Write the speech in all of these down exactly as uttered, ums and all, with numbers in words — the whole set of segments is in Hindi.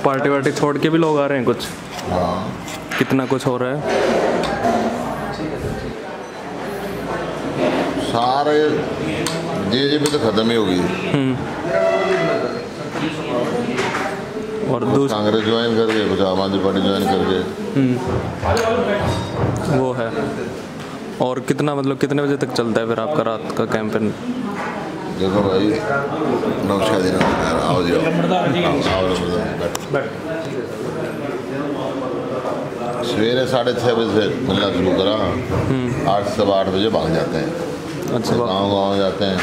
पार्टी वार्टी छोड़ के भी लोग आ रहे हैं कुछ? हाँ, कितना कुछ हो रहा है? सारे जेजेपी तो खत्म ही होगी और दूसरा कांग्रेस ज्वाइन करके, कुछ आम आदमी पार्टी ज्वाइन करके। वो है। और कितना मतलब कितने बजे तक चलता है फिर आपका रात का कैंपेन? देखो भाई, नमस्कार जी, नमस्कार, आओ जी, आओ, आओ, बैठ। सवेरे साढ़े छः बजे से मिलना शुरू करा, आठ सवा आठ बजे भाग जाते हैं। अच्छा, गाँव गाँव जाते हैं।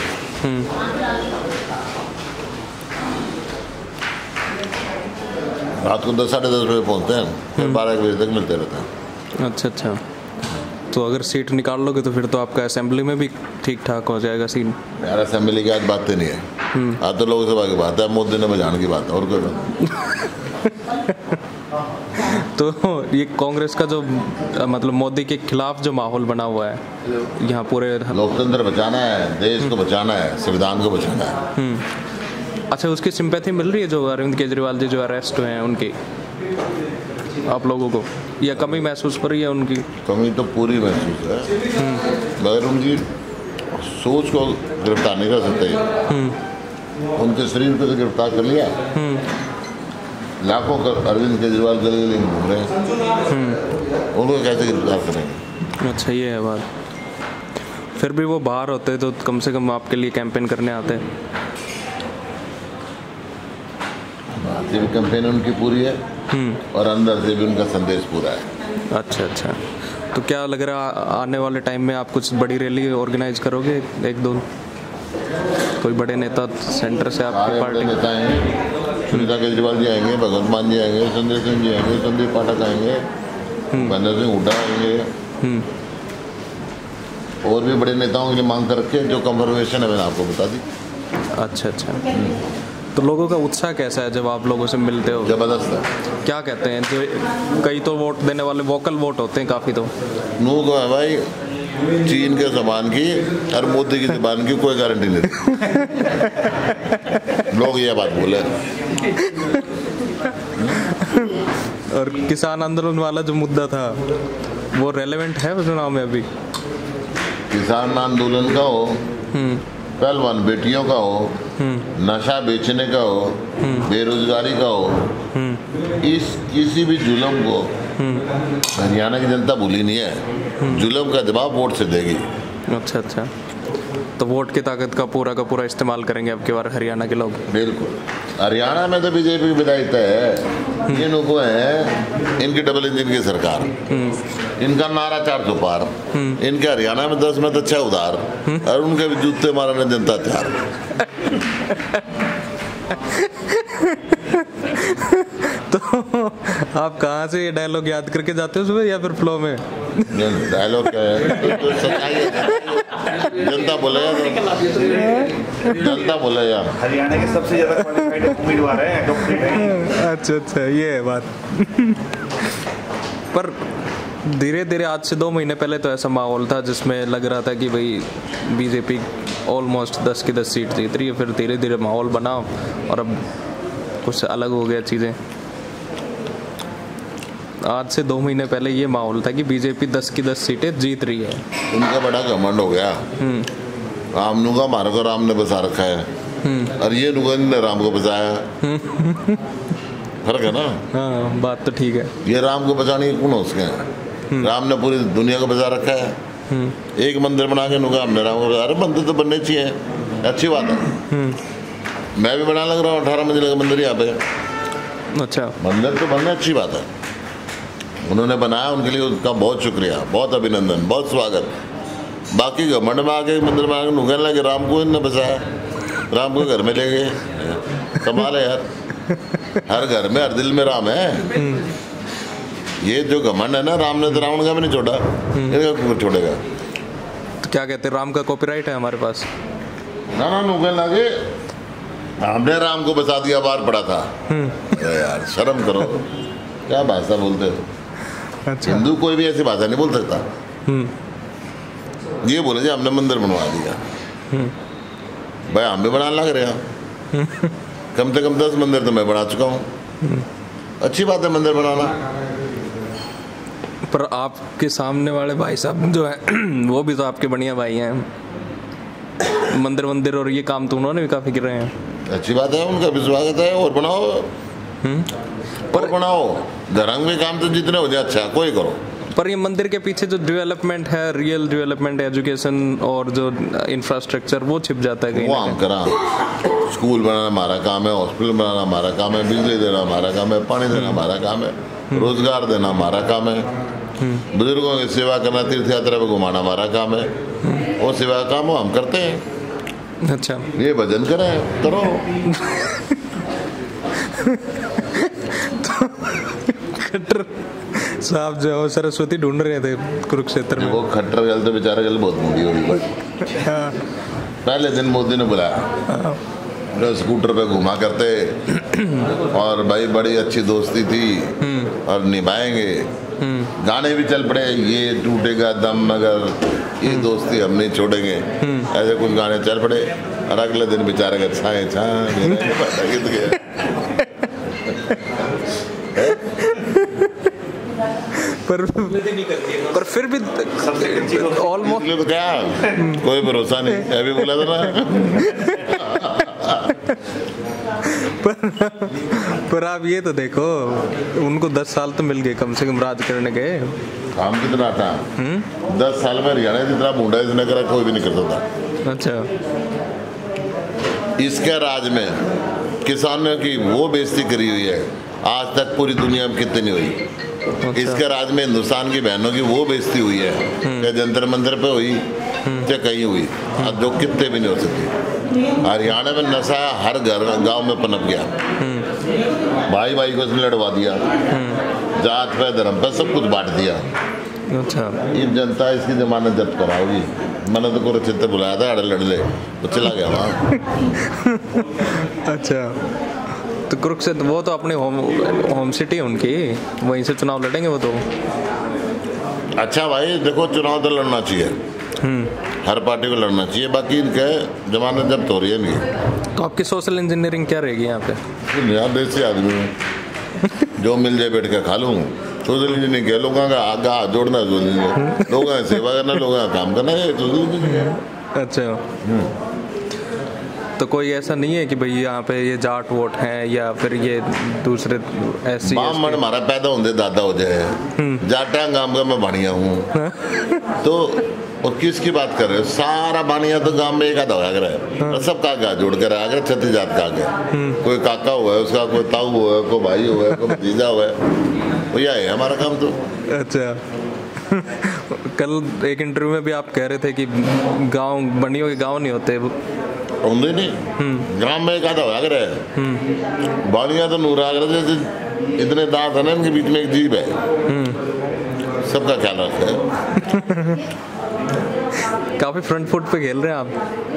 रात को दस साढ़े दस बजे पहुँचते हैं, फिर बारह एक बजे तक मिलते रहते हैं। अच्छा अच्छा। तो अगर सीट निकाल लोगे तो फिर तो आपका असेंबली में भी ठीक ठाक हो जाएगा सीन। यार असेंबली की आज बातें नहीं है, आज तो लोकसभा की बात है, मोदी ने बजाने की बात है, और कोई बात। तो ये कांग्रेस का जो मतलब मोदी के खिलाफ जो माहौल बना हुआ है यहाँ पूरे, लोकतंत्र बचाना है, देश को बचाना है, संविधान को बचाना है। अच्छा, उसकी सिंपैथी मिल रही है जो अरविंद केजरीवाल जी जो अरेस्ट हुए हैं उनकी, आप लोगों को, या कमी महसूस हो रही है उनकी? कमी तो पूरी महसूस है, मगर उनकी सोच को गिरफ्तार नहीं कर सकते। उनके शरीर को तो गिरफ्तार कर लिया, लाखों कर अरविंद केजरीवाल गले गले घूम रहे हैं, उनको कैसे गिरफ्तार करेंगे? अच्छा, ये है बात। फिर भी वो बाहर होते तो कम से कम आपके लिए कैंपेन करने आते। बाहर भी कैंपेन उनकी पूरी है और अंदर से भी उनका संदेश पूरा है। अच्छा अच्छा। तो क्या लग रहा है आने वाले टाइम में आप कुछ बड़ी रैली ऑर्गेनाइज करोगे? एक दो कोई बड़े नेता सेंटर से आपकी पार्टी? नेता हैं, सुनीता केजरीवाल जी आएंगे, भगवंत मान जी आएंगे, संजय सिंह जी आएंगे, संदीप पाठक आएंगे, महेंद्र सिंह हुड्डा आएंगे, और भी बड़े नेताओं के लिए मांग कर रखे, जो कंफर्मेशन है मैंने आपको बता दी। अच्छा अच्छा। तो लोगों का उत्साह कैसा है जब आप लोगों से मिलते हो? जबरदस्त है। क्या कहते हैं? जो कई तो वोट देने वाले वोकल वोट होते हैं काफ़ी, तो नू को है भाई, चीन के जबान की और मोदी की जबान की कोई गारंटी नहीं। लोग ये बात बोले। और किसान आंदोलन वाला जो मुद्दा था वो रेलेवेंट है चुनाव में अभी? किसान आंदोलन का हो, पहलवान बेटियों का हो, नशा बेचने का हो, बेरोजगारी का हो, इस किसी भी जुल्म को हरियाणा की जनता भूली नहीं है। जुल्म का जवाब वोट से देगी। अच्छा अच्छा। तो वोट की ताकत का पूरा का पूरा इस्तेमाल करेंगे अब की बार हरियाणा के लोग? बिल्कुल। हरियाणा में तो बीजेपी की विधायिका है, ये लोगों है, इनकी डबल इंजन की सरकार, इनका नारा चार सौ पार, इनके हरियाणा में दस में तो छह उधार, और उनके भी जूते मारने जनता तैयार। तो आप कहाँ से ये डायलॉग याद करके जाते हो सुबह, या फिर फ्लो में? डायलॉग क्या है? तो सच्चाई है, जनता बोलेगा, जनता बोलेगा। हरियाणा के सबसे ज्यादा क्वालिफाइड उम्मीदवार है। अच्छा अच्छा, ये है बात। पर धीरे धीरे आज से दो महीने पहले तो ऐसा माहौल था जिसमें लग रहा था कि भाई बीजेपी ऑलमोस्ट दस की दस सीट जीत रही है, फिर धीरे धीरे माहौल बना और अब कुछ अलग हो गया चीज़ें। आज से दो महीने पहले ये माहौल था कि बीजेपी दस की दस सीटें जीत रही है। उनका बड़ा घमंड हो गया। राम नुगा हमारे को राम ने बसा रखा है, और ये नुगा ने राम को बचाया। फर्क है ना? हाँ, बात तो ठीक है। ये राम को बचाने के कौन हो उसके हैं? राम ने पूरी दुनिया को बचा रखा है। एक मंदिर बना के नुगा हमने राम को बचा। अरे मंदिर तो बनने चाहिए, अच्छी बात है। मैं भी बना लग रहा हूँ अठारह मंजिल का मंदिर यहाँ पे। अच्छा, मंदिर तो बनना अच्छी बात है, उन्होंने बनाया, उनके लिए उनका बहुत शुक्रिया, बहुत अभिनंदन, बहुत स्वागत। बाकी घमंड में आके मंदिर में आके नुकने लगे राम को इन्होंने बचाया, राम को घर में ले गए। कमाल है यार, हर घर में हर दिल में राम है। ये जो घमंड है ना, राम ने तो रावण का भी नहीं छोड़ा, इनका छोड़ेगा? तो क्या कहते हैं, राम का कॉपीराइट है हमारे पास? ना ना, नुकने लगे हमने राम को बचा दिया, बार पड़ा था। यार शर्म करो, क्या भाषा बोलते हो? अच्छा। हिंदू कोई भी ऐसी भाषा नहीं बोल सकता। ये बोले जी हमने मंदिर बनवा दिया, भाई हम भी बनाने लग रहे हैं। कम से कम दस मंदिर तो मैं बना चुका हूँ। अच्छी बात है मंदिर बनाना। पर आपके सामने वाले भाई साहब जो है वो भी तो आपके बढ़िया भाई हैं, मंदिर मंदिर और ये काम तो उन्होंने भी काफी करे हैं। अच्छी बात है, उनका भी स्वागत है, और बनाओ पर बनाओ धर्म के काम तो जितने हो जाए अच्छा कोई करो। पर ये मंदिर के पीछे जो डेवलपमेंट है, रियल डेवलपमेंट, एजुकेशन और जो इंफ्रास्ट्रक्चर वो छिप जाता है कहीं। वो हम करा, स्कूल बनाना हमारा काम है, हॉस्पिटल बनाना हमारा काम है, बिजली देना हमारा काम है, पानी देना हमारा काम है, रोजगार देना हमारा काम है, बुजुर्गों की सेवा करना, तीर्थ यात्रा पे घुमाना हमारा काम है, वो सेवा का काम वो हम करते हैं। अच्छा, ये भजन करें करो। खट्टर साहब जो है सरस्वती ढूंढ रहे थे कुरुक्षेत्र में। वो खट्टर गल तो बेचारे गल बहुत मूडी हो गई। पहले दिन मोदी ने बुलाया, जो स्कूटर पे घुमा करते और भाई बड़ी अच्छी दोस्ती थी और निभाएंगे, गाने भी चल पड़े, ये टूटेगा दम मगर ये दोस्ती हम नहीं छोड़ेंगे, ऐसे कुछ गाने चल पड़े और अगले दिन बेचारे का छाए छाए गया। पर पर फिर भी ऑलमोस्ट तो क्या कोई भरोसा नहीं, अभी बोला था ना। पर पर आप ये तो देखो, उनको दस साल तो मिल गए कम से कम राज करने के। काम कितना था, दस साल में हरियाणा जितना मुंडा इसने करा कोई भी नहीं कर सकता। अच्छा, इसके राज में किसानों की वो बेइज्जती करी हुई है आज तक पूरी दुनिया में कितनी नहीं हुई। अच्छा। इसके राज में हिंदुस्तान की बहनों की वो बेइज्जती हुई है, चाहे जंतर मंदिर पे हुई चाहे कहीं हुई, अब जो कितने भी नहीं हो सकती। हरियाणा में नशा हर घर गांव में पनप गया, भाई भाई को इसने लड़वा दिया, जात पे धर्म पे सब कुछ बांट दिया। अच्छा, ये जनता इसकी जमानत जब्त कराओगी। मैंने तो कुरुक्षेत्र बुलाया था, अड़े लड़ ले तो चला गया वहाँ। अच्छा, तो कुरुक्षेत्र वो तो अपनी होम होम सिटी है उनकी, वहीं से चुनाव लड़ेंगे वो तो। अच्छा भाई देखो, चुनाव तो लड़ना चाहिए, हर पार्टी को लड़ना चाहिए, बाकी इनके जमानत जब्त हो रही है इनकी। तो आपकी सोशल इंजीनियरिंग क्या रहेगी यहाँ पे? यहाँ देसी आदमी हूँ, जो मिल जाए बैठ के खा लूँ। सोशल इंजीनियरिंग क्या, लोगों का आगे हाथ जोड़ना, लोगों का सेवा करना, लोगों का काम करना है सोशल इंजीनियरिंग। अच्छा, तो कोई ऐसा नहीं है कि भाई यहाँ पे ये जाट वोट हैं या फिर ये दूसरे ऐसी मन हमारा पैदा होंगे दादा हो जाए, जाटा गांव का मैं बढ़िया हूँ तो और किसकी बात कर रहे हो? सारा बानिया तो गांव में एक आधा होया करे, सब काका जोड़ कर आगे छत्तीस जात का आगे, कोई काका हुआ है उसका, कोई ताऊ हुआ है, कोई भाई हुआ है, कोई भतीजा हुआ है, तो यह है हमारा काम तो। अच्छा, कल एक इंटरव्यू में भी आप कह रहे थे कि गांव बनियों के गांव नहीं होते, होंगे नहीं, ग्राम में एक आधा होया करे, बानिया तो नूर आगरा जैसे इतने दांत है ना, इनके बीच में एक जीभ है, सबका ख्याल रखते। काफी फ्रंट फुट पे खेल रहे हैं आप।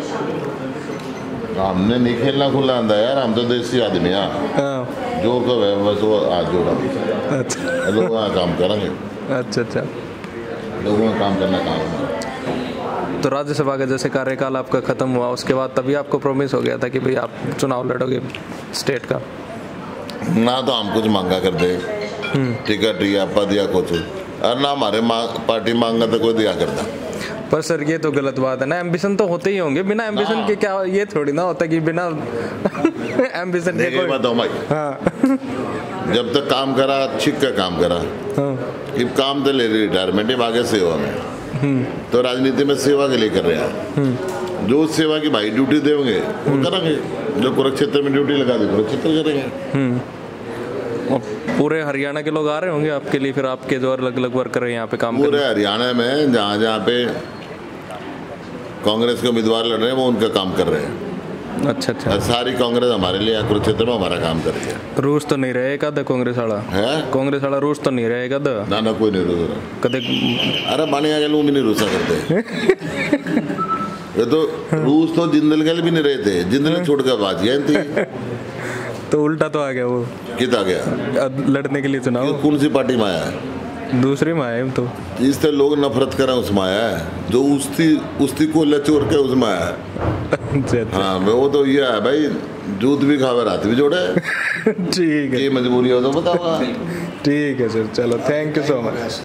हमने नहीं खेलना खुला आंदा यार, हम तो देसी आदमी हैं, जो को है बस वो आज जोड़ा। अच्छा, लोग वहाँ काम करेंगे। अच्छा अच्छा, लोगों का काम करना काम है। तो राज्यसभा का जैसे कार्यकाल आपका खत्म हुआ, उसके बाद तभी आपको प्रॉमिस हो गया था कि भाई आप चुनाव लड़ोगे स्टेट का? ना तो हम कुछ मांगा कर दे टिकट या पद या कुछ, और ना हमारे पार्टी मांगा तो कोई दिया करता। पर सर ये तो गलत बात है ना, एम्बिशन तो होते ही होंगे, बिना एम्बिशन के क्या ये थोड़ी ना होता कि बिना एम्बिशन के कोई बताओ भाई। हाँ। जब तक काम करा छिक का काम करा, हाँ। अब काम तो ले रही रिटायरमेंट आगे सेवा में, तो राजनीति में सेवा के लिए कर रहे हैं, जो सेवा की भाई ड्यूटी देंगे वो करेंगे, जो कुरुक्षेत्र में ड्यूटी लगा दी कुरुक्षेत्र करेंगे। और पूरे हरियाणा के लोग आ रहे होंगे आपके लिए, फिर आपके जो अलग अलग वर्कर हैं यहाँ पे काम पूरे हरियाणा में जहाँ जहाँ पे कांग्रेस के उम्मीदवार लड़ रहे हैं वो उनका काम कर रहे हैं। अच्छा अच्छा, सारी कांग्रेस हमारे लिए कुरुक्षेत्र में हमारा काम कर रही है। रूस तो नहीं रहेगा द कांग्रेस वाला है, कांग्रेस वाला रूस तो नहीं रहेगा द ना ना कोई नहीं रूस रहा कदे। अरे बानी आगे लोग भी नहीं रूसा करते ये तो रूस तो जिंदल के भी नहीं रहे थे, जिंदल छोड़ कर बात गया तो उल्टा तो आ गया वो, कितना गया लड़ने के लिए चुनाव। कौन सी पार्टी में आया है? दूसरी में आया तो इससे लोग नफरत करें उसमें आया है, जो उस्ती उस्ती को लचोर के उसमें आया है। अच्छा अच्छा हाँ मैं वो तो ये है भाई, जूत भी खावे रात भी जोड़े। ठीक है ये मजबूरी हो तो बताओ। ठीक है सर, चलो थैंक यू सो मच।